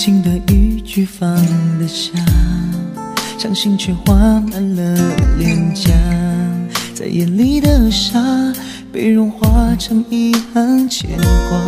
情的语句放得下，伤心却画满了脸颊，在眼里的沙被融化成一行牵挂。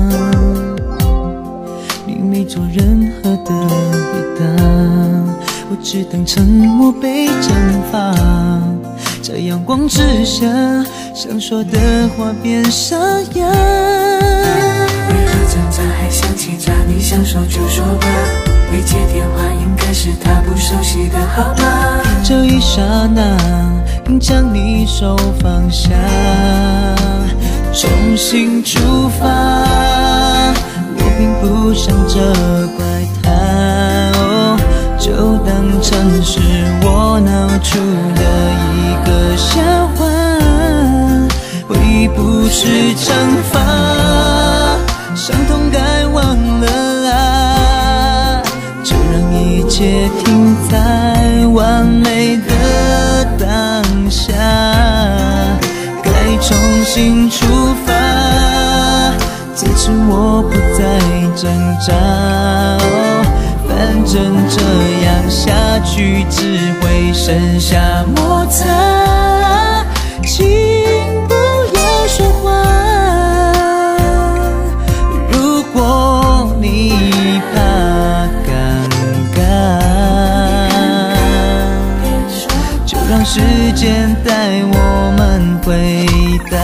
你没做任何的回答，我只等沉默被蒸发，在阳光之下，想说的话变沙哑。 为何挣扎还想气炸？你想说就说吧，未接电话应该是他不熟悉的号码。 这一刹那，应将你手放下，重新出发。我并不想责怪他，哦，就当成是我闹出的一个笑话。回忆不是惩罚，伤痛该忘了啊，就让一切停在完美的当下。该重新出发，此次我不再挣扎，哦，反正这样下去只会剩下摩擦。请不要说话，如果你怕尴尬，就让时间带我们回答。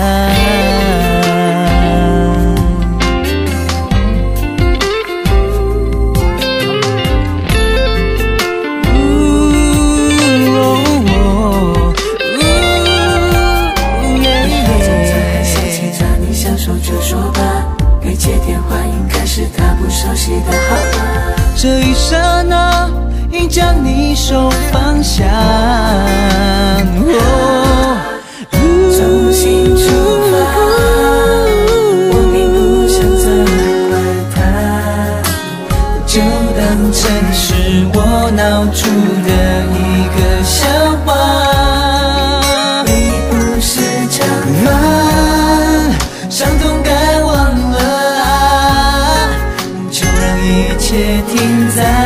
这一刹那，应将你手放下， 重新出发。我并不想责怪他， 就当成是我闹出的一个笑话。 你不是惩罚， 伤痛该忘了啊，就让一切停在